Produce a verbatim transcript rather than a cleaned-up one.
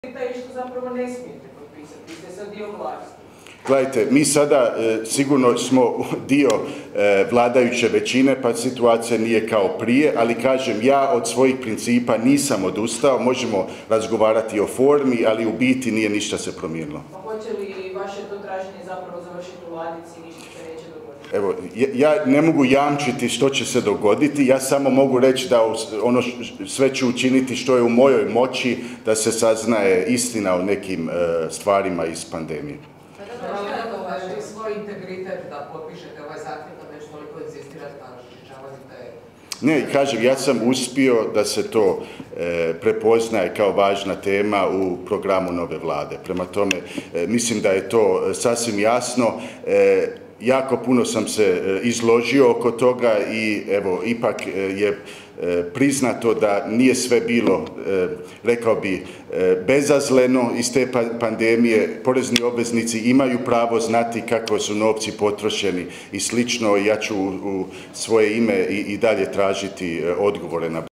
i što zapravo ne smijete potpisati, vi ste sad dio vlasti. Gledajte, mi sada e, sigurno smo dio e, vladajuće većine, pa situacija nije kao prije, ali kažem, ja od svojih principa nisam odustao, možemo razgovarati o formi, ali u biti nije ništa se promijenilo. Pa hoće li vaše to traženje zapravo završiti u ladici i ništa se neće dogoditi? Evo, ja ne mogu jamčiti što će se dogoditi, ja samo mogu reći da ono sve ću učiniti što je u mojoj moći da se saznaje istina o nekim e, stvarima iz pandemije. Znači, svoj integritet da potpišete ovaj zahtjev, da već toliko insistirate na različavanju te... Ne, kažem, ja sam uspio da se to e, prepoznaje kao važna tema u programu nove vlade. Prema tome, e, mislim da je to sasvim jasno. E, jako puno sam se e, izložio oko toga i evo, ipak e, je e, priznato da nije sve bilo, e, rekao bi, e, bezazleno iz te pa pandemije. Porezni obveznici imaju pravo znati kako su novci potrošeni i slično. Ja ću u, u svoje ime i, i dalje tražiti e, odgovore na